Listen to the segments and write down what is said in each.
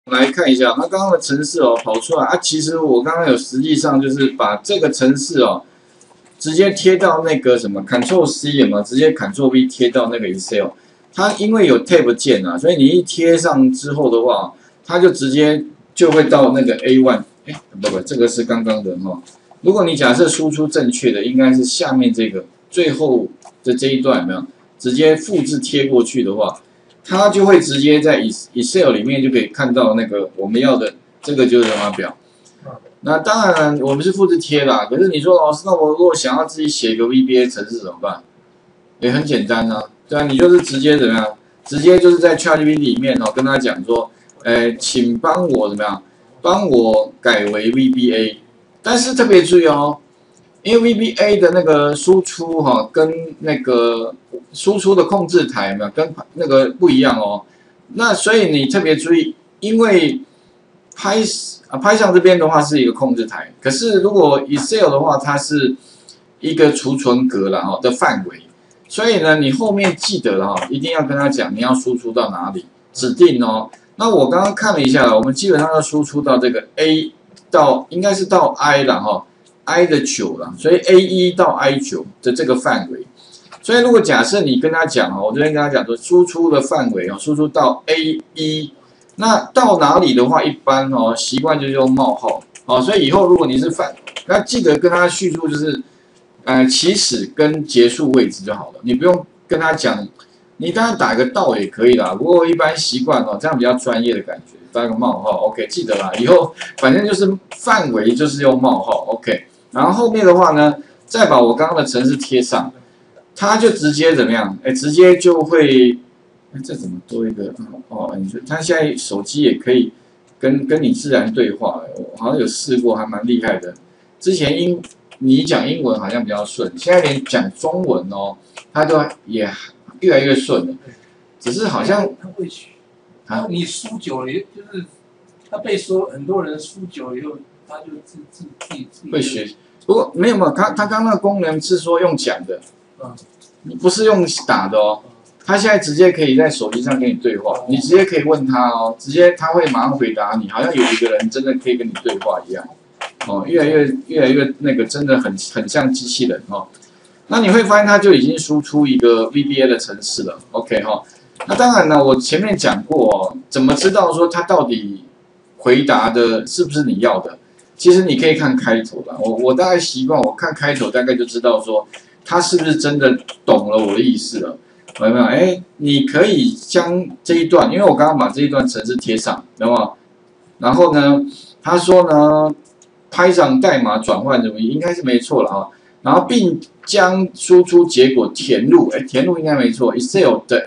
来看一下，那刚刚的程式哦跑出来啊，其实我刚刚有实际上就是把这个程式哦直接贴到那个什么 Ctrl C 有没有？直接 Ctrl V 贴到那个 Excel， 它因为有 Tab 键啊，所以你一贴上之后的话，它就直接就会到那个 A1， 不，这个是刚刚的哈。如果你假设输出正确的，应该是下面这个最后的这一段有没有？直接复制贴过去的话。它就会直接在 Excel 里面就可以看到那个我们要的这个就是人码表。那当然我们是复制贴啦，可是你说老师，那我如果想要自己写一个 VBA 程式怎么办？也很简单啊，对啊，你就是直接怎么样？直接就是在 ChatGPT 里面哦，跟他讲说，请帮我怎么样？帮我改为 VBA， 但是特别注意哦。因为 VBA 的那个输出哈，跟那个输出的控制台嘛，跟那个不一样哦。那所以你特别注意，因为Python 这边的话是一个控制台，可是如果 Excel 的话，它是一个储存格了哈的范围。所以呢，你后面记得哈，一定要跟他讲你要输出到哪里，指定哦。那我刚刚看了一下，我们基本上要输出到这个 A 到应该是到 I 了哈。I 的9了，所以 A1 到 I9的这个范围，所以如果假设你跟他讲哦，我这边跟他讲说输出的范围哦，输出到 A1， 那到哪里的话，一般哦习惯就是用冒号哦，所以以后如果你是那记得跟他叙述就是起始跟结束位置就好了，你不用跟他讲，你当然打个到也可以啦，不过一般习惯哦，这样比较专业的感觉，打个冒号 ，OK， 记得啦，以后反正就是范围就是用冒号 ，OK。然后后面的话呢，再把我刚刚的程式贴上，它就直接怎么样？直接就会，这怎么多一个？哦，你说它现在手机也可以跟你自然对话，我好像有试过，还蛮厉害的。之前你讲英文好像比较顺，现在连讲中文哦，它都也越来越顺了。只是好像他会学啊，你输久了，就是他被说很多人输久了以后。他就自己会学，不过没有，他刚刚那个功能是说用讲的，不是用打的哦。他现在直接可以在手机上跟你对话，你直接可以问他哦，直接他会马上回答你，好像有一个人真的可以跟你对话一样。哦，越来越那个，真的很像机器人哦。那你会发现它就已经输出一个 VBA 的程式了 ，OK 哈、哦。那当然呢，我前面讲过哦，怎么知道说它到底回答的是不是你要的？其实你可以看开头啦，我大概习惯，我看开头大概就知道说他是不是真的懂了我的意思了，有没有？你可以将这一段，因为我刚刚把这一段程式贴上，有没有？然后呢，他说呢，Python 代码转换怎么应该是没错了啊，然后并将输出结果填入，填入应该没错 ，Excel 的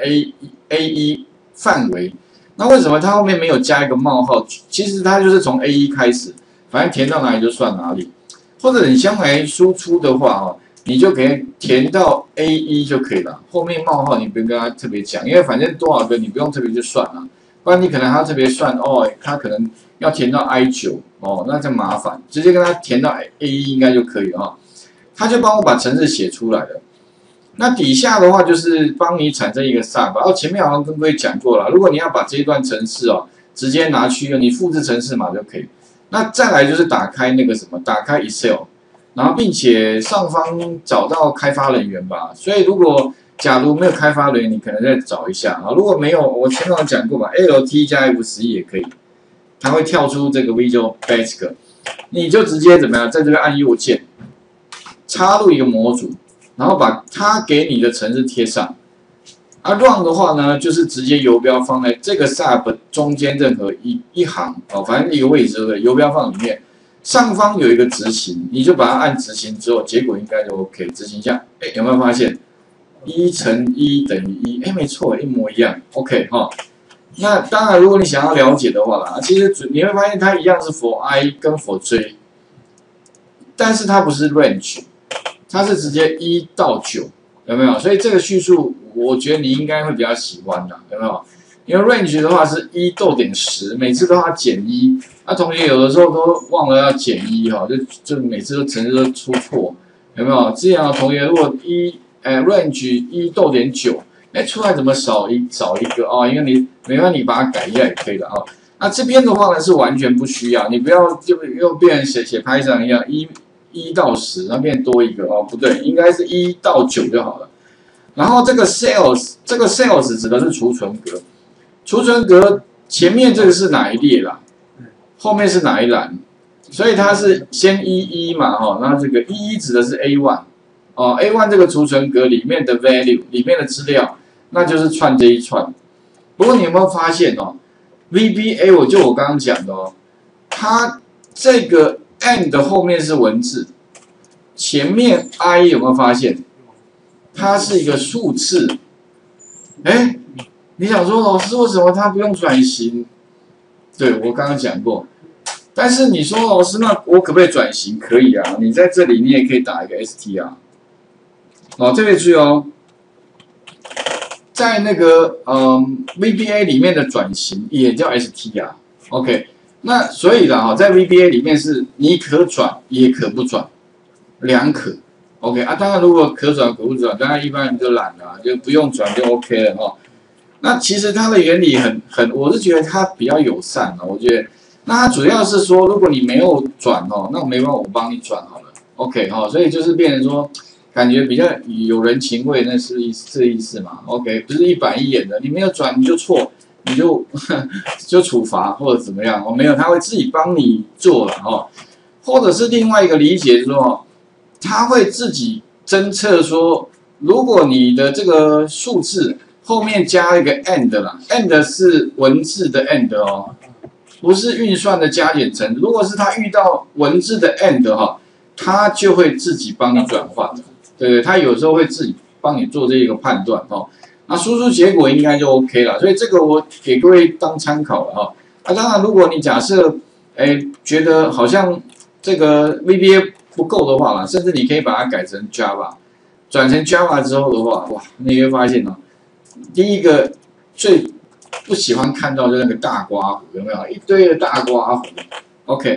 A1 范围，那为什么它后面没有加一个冒号？其实它就是从 A1 开始。反正填到哪里就算哪里，或者你将来输出的话哦，你就可以填到 A1 就可以了，后面冒号你不用跟他特别讲，因为反正多少个你不用特别去算了，不然你可能还要特别算哦，他可能要填到 I9哦，那就麻烦，直接跟他填到 A1 应该就可以了哈，他就帮我把程式写出来了。那底下的话就是帮你产生一个 sub， 哦，前面好像跟各位讲过了，如果你要把这一段程式哦，直接拿去用，你复制程式码就可以。那再来就是打开那个什么，打开 Excel， 然后并且上方找到开发人员吧。所以如果假如没有开发人员，你可能再找一下啊。如果没有，我前面有讲过嘛 ，LT 加 F11也可以，它会跳出这个 Visual Basic， 你就直接怎么样，在这边按右键，插入一个模组，然后把它给你的程式贴上。run 的话呢，就是直接游标放在这个 sub 中间任何一行哦，反正一个位置对，游标放里面，上方有一个执行，你就把它按执行之后，结果应该就 OK。执行一下，有没有发现1乘1等于1？没错，一模一样 ，OK 哈、哦。那当然，如果你想要了解的话啦，其实你会发现它一样是 for I 跟 for J， 但是它不是 range， 它是直接1到9，有没有？所以这个叙述。我觉得你应该会比较喜欢的，有没有？因为 range 的话是1逗点10，每次都要减1。那同学有的时候都忘了要减1哈，就每次都程式都出错，有没有？这样的同学如果range 1逗点9，出来怎么少一个啊？因为你没办法，你把它改一下也可以的啊。 那这边的话呢是完全不需要，你不要就又变成写 Python 一样1到10，那变多一个哦，不对，应该是1到9就好了。然后这个 sales 指的是储存格，储存格前面这个是哪一列啦？后面是哪一栏？所以它是先11嘛，哈，那这个11指的是 A1， 哦 ，A1 这个储存格里面的 value 里面的资料，那就是串这一串。不过你有没有发现哦 ？VBA 我刚刚讲的哦，它这个 and 后面是文字，前面 I 有没有发现？它是一个数字，哎，你想说老师为什么它不用转型？对我刚刚讲过，但是你说老师那我可不可以转型？可以啊，你在这里你也可以打一个 str， 哦，特别注意哦，在那个VBA 里面的转型也叫 str，OK， 那所以啦哈，在 VBA 里面是你可转也可不转，两可。OK 啊，当然如果可转可不转，当然一般人就懒了，就不用转就 OK 了哈。那其实它的原理我是觉得它比较友善啊，我觉得。那它主要是说，如果你没有转哦，那没办法，我帮你转好了 ，OK 哈。所以就是变成说，感觉比较有人情味，那是这意思嘛 ，OK， 不是一板一眼的，你没有转你就错，你就处罚或者怎么样哦，没有，他会自己帮你做了哦，或者是另外一个理解就是说。它会自己侦测说，如果你的这个数字后面加一个 and 啦 ，and 是文字的 and 哦，不是运算的加减乘。如果是它遇到文字的 and 哈，它就会自己帮你转换的，对不对？它有时候会自己帮你做这一个判断哦。那输出结果应该就 OK 了，所以这个我给各位当参考了哈。那当然，如果你假设觉得好像这个 VBA 不够的话啦，甚至你可以把它改成 Java， 转成 Java 之后的话，哇，你会发现哦，第一个最不喜欢看到就是那个大刮胡，有没有一堆的大刮胡 ？OK，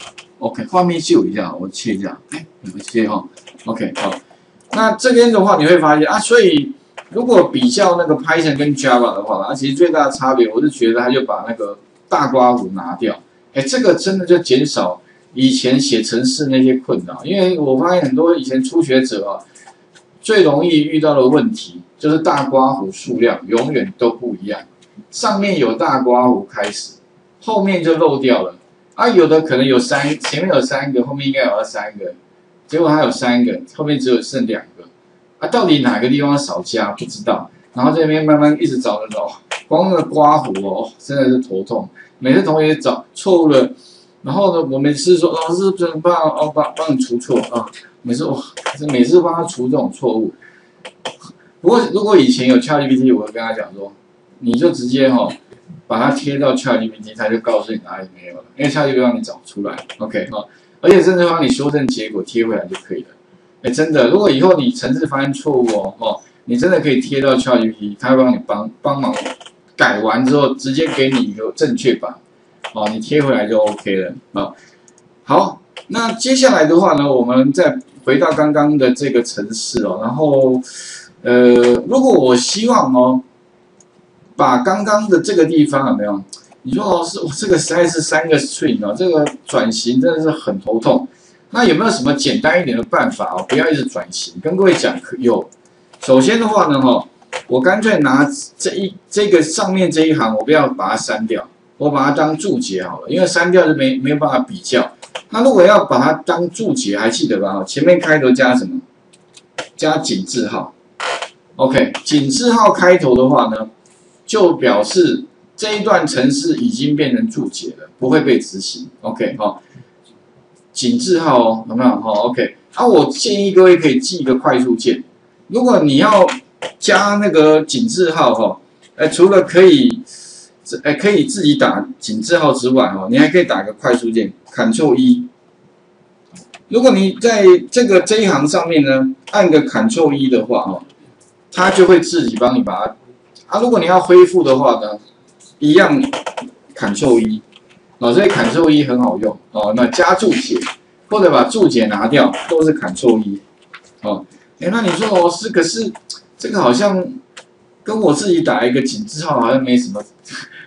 OK， 画面秀一下，我切一下，我切哈 ，OK， 好，那这边的话你会发现啊，所以如果比较那个 Python 跟 Java 的话，其实最大的差别，我是觉得它就把那个大刮胡拿掉，这个真的就减少。以前写程式那些困扰，因为我发现很多以前初学者啊，最容易遇到的问题就是大刮胡数量永远都不一样，上面有大刮胡开始，后面就漏掉了啊，有的可能有前面有3个，后面应该有3个，结果它有3个，后面只有剩2个啊，到底哪个地方少加不知道，然后这边慢慢一直找，光那个刮胡哦，真的是头痛，每次同学找错误了。然后呢，我每次说老师怎么办哦，帮你除错啊，每次帮他除这种错误。不过如果以前有 ChatGPT， 我会跟他讲说，你就直接把它贴到 ChatGPT， 它就告诉你哪里没有了，因为 ChatGPT 让你找出来 ，OK 而且甚至帮你修正结果贴回来就可以了。真的，如果以后你程式发现错误你真的可以贴到 ChatGPT， 它会帮你帮忙改完之后，直接给你一个正确版。你贴回来就 OK 了啊。好，那接下来的话呢，我们再回到刚刚的这个程式哦。然后，如果我希望把刚刚的这个地方有没有？你说老师，我这个实在是3个 string 这个转型真的是很头痛。那有没有什么简单一点的办法不要一直转型？跟各位讲，有。首先的话呢，我干脆拿这个上面这一行，我不要把它删掉。我把它当注解好了，因为删掉就没有办法比较。那如果要把它当注解，还记得吧？前面开头加什么？加井字号。OK， 井字号开头的话呢，就表示这一段程式已经变成注解了，不会被执行。OK， 井字号有没有？OK， 我建议各位可以记一个快速键。如果你要加那个井字号除了可以自己打井字号之外你还可以打个快速键 Ctrl+E。如果你在这一行上面呢，按个 Ctrl+E 的话它就会自己帮你把它如果你要恢复的话呢，一样 Ctrl+E 所以 Ctrl+E 很好用那加注解或者把注解拿掉都是 Ctrl+E 那你说老师，可是这个好像跟我自己打一个井字号好像没什么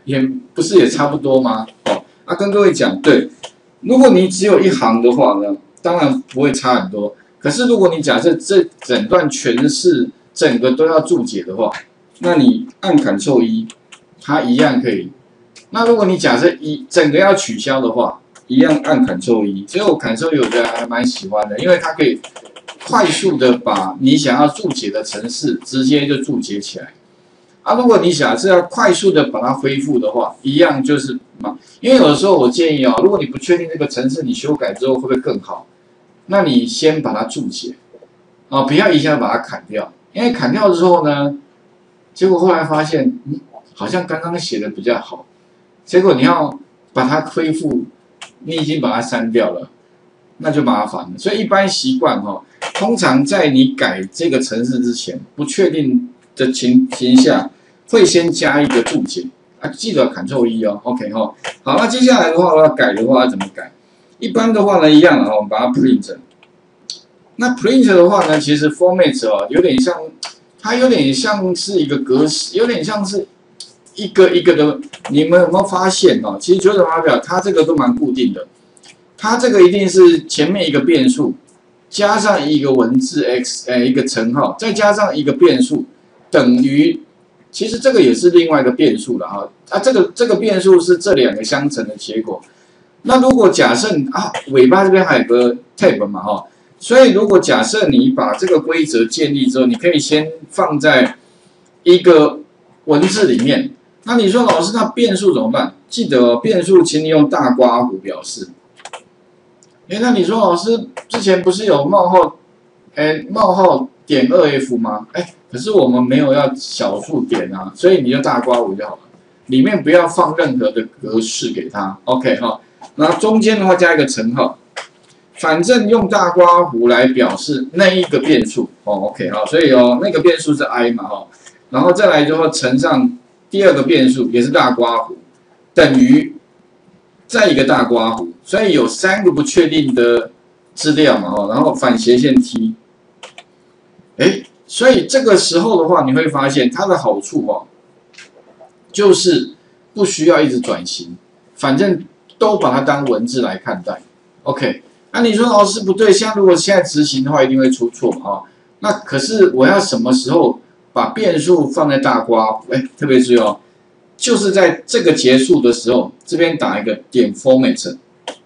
也不是也差不多吗？哦，跟各位讲，对，如果你只有一行的话呢，当然不会差很多。可是如果你假设这整段全是整个都要注解的话，那你按 Ctrl+1，它一样可以。那如果你假设整个要取消的话，一样按 Ctrl+1。所以我 Ctrl+1我觉得还蛮喜欢的，因为它可以快速的把你想要注解的程式直接就注解起来。如果你假设要快速的把它恢复的话，一样就是嘛，因为有的时候我建议如果你不确定这个程式你修改之后会不会更好，那你先把它注解，不要一下把它砍掉，因为砍掉之后呢，结果后来发现，好像刚刚写的比较好，结果你要把它恢复，你已经把它删掉了，那就麻烦了。所以一般习惯通常在你改这个程式之前，不确定的情形下，会先加一个注解记得 Ctrl+1哦 ，OK 好，那接下来的话我要改的话要怎么改？一般的话呢，一样我们把它 print。那 print 的话呢，其实 format 有点像，它有点像是一个格式，有点像是一个一个的。你们有没有发现其实九种码表它这个都蛮固定的，它这个一定是前面一个变数，加上一个文字 x， 一个乘号，再加上一个变数，等于，其实这个也是另外一个变数了这个变数是这两个相乘的结果。那如果假设尾巴这边还有个 tab 嘛所以如果假设你把这个规则建立之后，你可以先放在一个文字里面。那你说老师，那变数怎么办？记得变数，请你用大括弧表示。那你说老师之前不是有冒号点2f 吗？可是我们没有要小数点所以你就大括弧就好了，里面不要放任何的格式给它 ，OK 然后中间的话加一个乘号，反正用大括弧来表示那一个变数，OK 所以那个变数是 i 嘛然后再来就会乘上第二个变数也是大括弧，等于再一个大括弧，所以有3个不确定的资料嘛然后反斜线 t， 所以这个时候的话，你会发现它的好处就是不需要一直转型，反正都把它当文字来看待 ，OK。那你说老师不对，像如果现在执行的话，一定会出错嘛那可是我要什么时候把变数放在大括弧？特别注意就是在这个结束的时候，这边打一个点 format，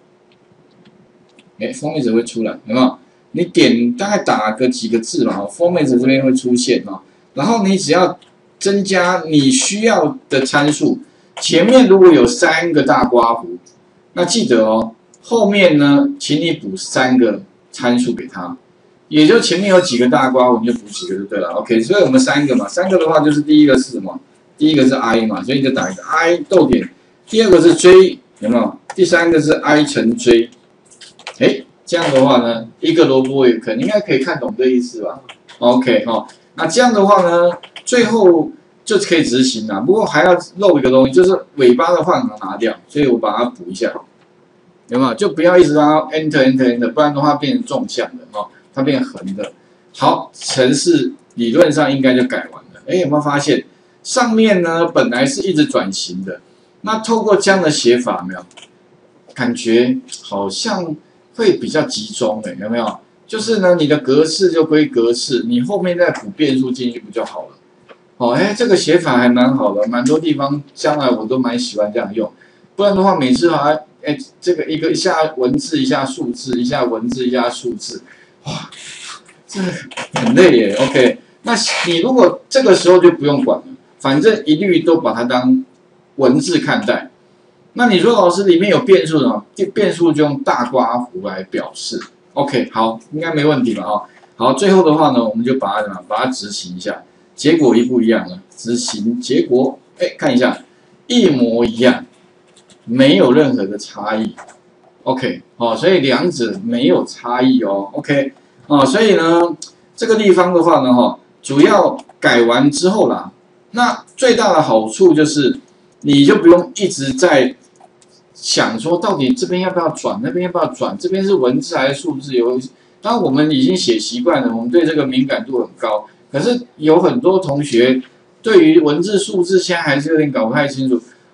format 会出来，有没有？你点大概打个几个字嘛，format 这边会出现然后你只要增加你需要的参数，前面如果有3个大括弧，那记得后面呢，请你补3个参数给它，也就前面有几个大括弧，你就补几个就对了 ，OK。所以我们3个嘛，3个的话就是第一个是什么？第一个是 i 嘛，所以你就打一个 i 逗点，第二个是 j， 有没有？第3个是 i 乘 j， 这样的话呢，一个萝卜一个坑，应该可以看懂这意思吧 ？OK 那这样的话呢，最后就可以执行了。不过还要漏一个东西，就是尾巴的话拿掉，所以我把它补一下，有没有？就不要一直让它 enter， 不然的话变成纵向的它变横的。好，程式理论上应该就改完了。有没有发现上面呢本来是一直转型的，那透过这样的写法，没有？感觉好像会比较集中有没有？就是呢，你的格式就归格式，你后面再补变数进去不就好了？这个写法还蛮好的，蛮多地方将来我都蛮喜欢这样用。不然的话，每次这个一下文字一下数字，一下文字一下数字，哇，这很累耶。OK， 那你如果这个时候就不用管了，反正一律都把它当文字看待。那你说老师里面有变数呢？变数就用大括弧来表示。OK， 好，应该没问题吧？好，最后的话呢，我们就把它执行一下，结果一不一样呢？执行结果，看一下，一模一样，没有任何的差异。OK， 所以两者没有差异OK， 所以呢，这个地方的话呢，主要改完之后啦，那最大的好处就是，你就不用一直在想说到底这边要不要转，那边要不要转，这边是文字还是数字？当然我们已经写习惯了，我们对这个敏感度很高。可是有很多同学对于文字、数字现在还是有点搞不太清楚。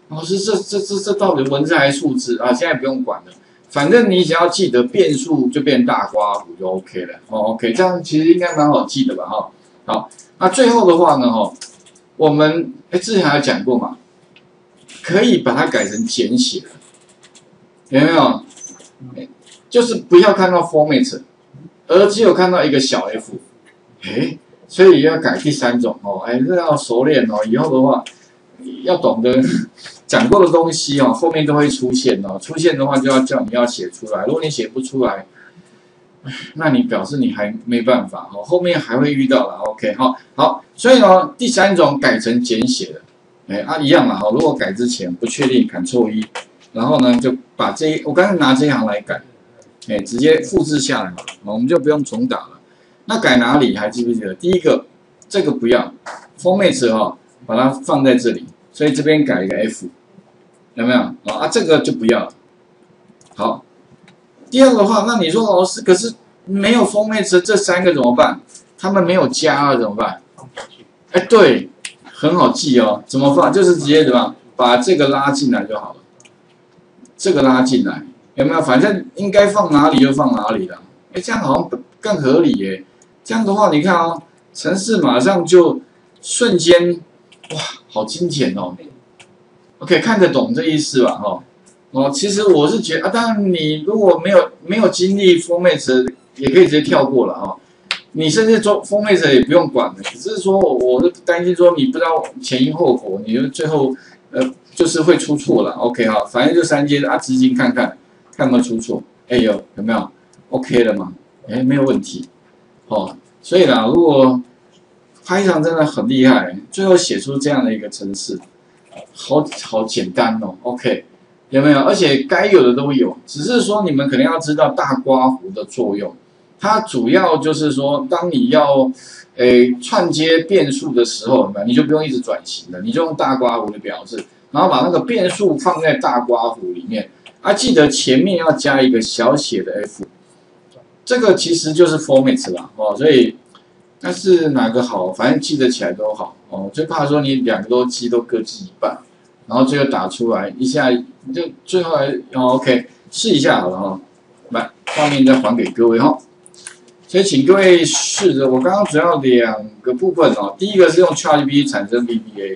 老师，这到底文字还是数字啊？现在不用管了，反正你只要记得变数就变大刮胡就 OK 了。哦 ，OK， 这样其实应该蛮好记的吧？哈，好，那最后的话呢，哈，我们之前还有讲过嘛，可以把它改成简写，有没有？就是不要看到 format， 而只有看到一个小 f， 所以要改第3种哦，这要熟练哦，以后的话要懂得讲过的东西哦，后面都会出现哦，出现的话就要叫你要写出来，如果你写不出来，那你表示你还没办法哦，后面还会遇到了 ，OK 哈，好，所以呢，第3种改成简写的，一样嘛，如果改之前不确定 Ctrl+，然后呢就把我刚才拿这一行来改。直接复制下来嘛，我们就不用重打了。那改哪里还记不记得？第一个，这个不要 ，format 把它放在这里，所以这边改一个 F， 有没有？这个就不要了。好，第二个的话，那你说老师，可是没有 format 这3个怎么办？他们没有加了怎么办？对，很好记哦，怎么放？就是直接怎么把这个拉进来就好了，这个拉进来。有没有？反正应该放哪里就放哪里了。这样好像更合理耶。这样的话，你看哦，程式马上就瞬间，哇，好精简哦。OK， 看得懂这意思吧？其实我是觉得当然你如果没有经历 format， 也可以直接跳过了你甚至做 format 也不用管了。只是说，我是担心说你不知道前因后果，你就最后就是会出错了。OK 反正就3阶执行看看。看有没有出错？有没有 ？OK 了吗？没有问题。所以啦，如果Python真的很厉害，最后写出这样的一个程式，好简单哦。OK， 有没有？而且该有的都有，只是说你们可能要知道大刮胡的作用。它主要就是说，当你要串接变数的时候，你就不用一直转型了，你就用大刮胡的表示，然后把那个变数放在大刮胡里面。记得前面要加一个小写的 f， 这个其实就是 format 啦所以但是哪个好，反正记得起来都好最怕说你2个都各记一半，然后最后打出来一下就最后OK 试一下好了来画面再还给各位所以请各位试着，我刚刚主要2个部分第一个是用 ChatGPT 产生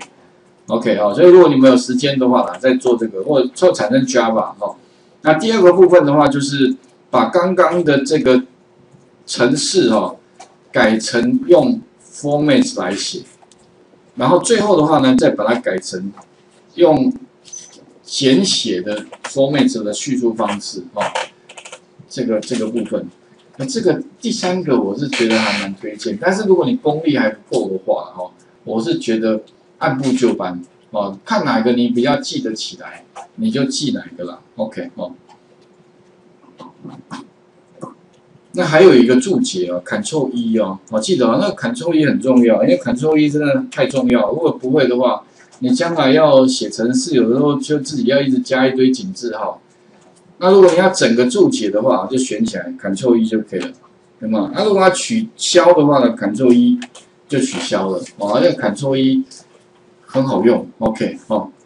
VBA。OK 所以如果你们有时间的话再做这个，或者做产生 Java 那第2个部分的话，就是把刚刚的这个程式改成用 format 来写，然后最后的话呢，再把它改成用简写的 format 的叙述方式这个部分。那这个第3个我是觉得还蛮推荐，但是如果你功力还不够的话我是觉得按部就班看哪个你比较记得起来，你就记哪个啦。OK 那还有一个注解Ctrl+记得那个 Ctrl+ 很重要，因为 Ctrl+ 真的太重要。如果不会的话，你将来要写程式，有的时候就自己要一直加一堆井字号。那如果你要整个注解的话，就选起来 Ctrl+ 就可以了，对吗？那如果要取消的话呢 ，Ctrl+ 就取消了那个 Ctrl+ 很好用。OK